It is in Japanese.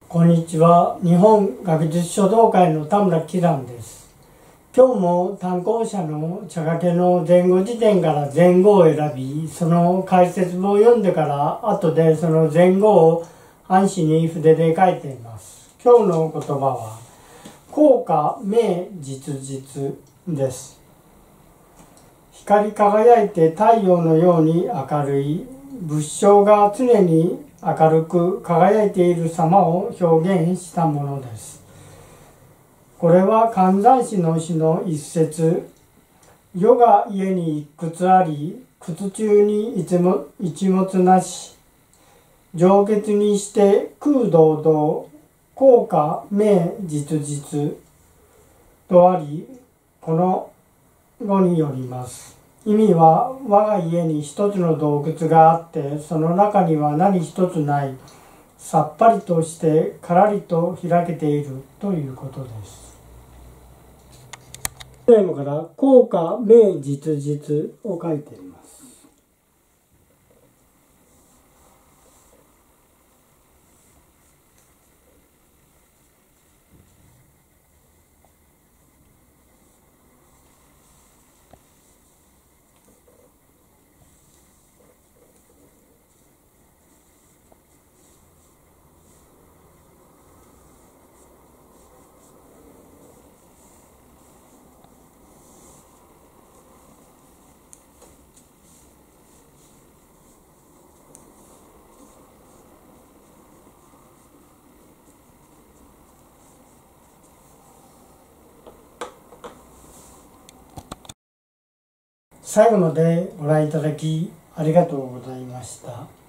こんにちは。日本学術書道会の田村喜山です。今日も単行者の茶掛けの前後辞典から前後を選び、その解説文を読んでから後でその前後を暗紙に筆で書いています。今日の言葉は効果明実実です。光り輝いて太陽のように明るい仏性が常に明るく輝いている様を表現したものです。これは寒山詩の詩の一節、世が家に一屈あり、屈中に一物なし、上血にして空堂々、効果明実実とあり、この語によります。意味は、我が家に一つの洞窟があって、その中には何一つない、さっぱりとしてからりと開けているということです。テーマから効果明実実を書いています。最後までご覧いただきありがとうございました。